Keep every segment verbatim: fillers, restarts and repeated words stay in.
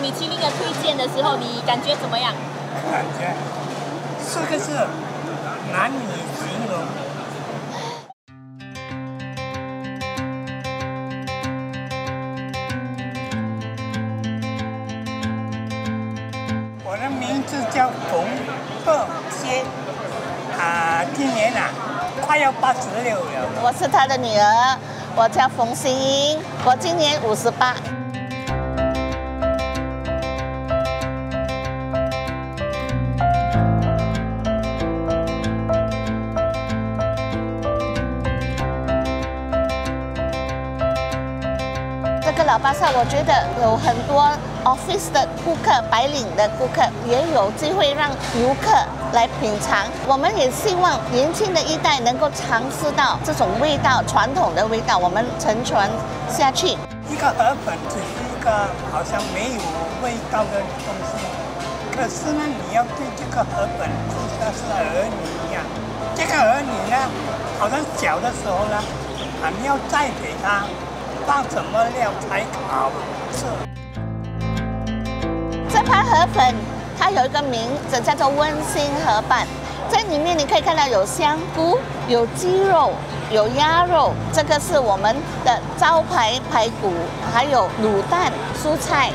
米其林的推荐的时候，你感觉怎么样？ 感觉四个字难以形容。我的名字叫冯鹤仙，啊，今年啊快要八十六了。 我是他的女儿，我叫冯欣英，我今年五十八。这个老巴萨，我觉得有很多 office 的顾客、白领的顾客也有机会让游客来品尝。我们也希望年轻的一代能够尝试到这种味道，传统的味道，我们承传下去。 一个河粉只是一个好像没有味道的东西，可是呢，你要对这个河粉就像是儿女一样。这个儿女呢，好像小的时候呢，啊，你要再给他放什么料才好吃。 这盘河粉它有一个名字叫做温馨河拌，在里面你可以看到有香菇、有鸡肉、有鸭肉，这个是我们的招牌排骨，还有卤蛋、蔬菜。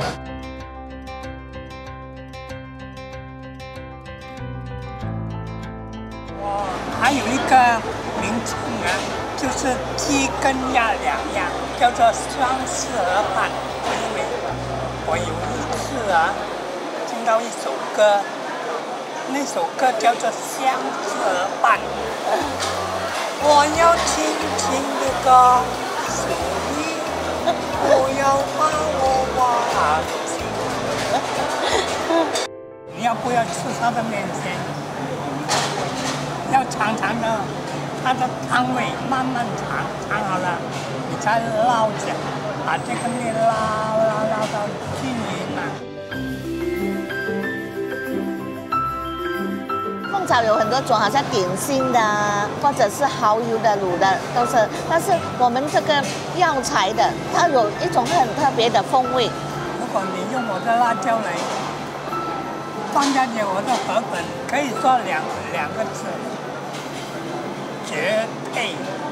我还有一个名称啊，就是鸡跟鸭两样，叫做双式河拌。因为我有一次啊，听到一首歌，那首歌叫做《相思河拌》，我要轻轻地告诉你，不要把我忘记。你要不要吃他的面线？要尝尝的，它的汤味慢慢尝，尝好了，你才捞起来，把这个面捞捞捞到均匀嘛。 凤爪有很多种，好像点心的啊，或者是蚝油的、卤的都是。但是我们这个药材的，它有一种很特别的风味。 如果你用我的辣椒来放下去，我的河粉可以说两两个字。绝配。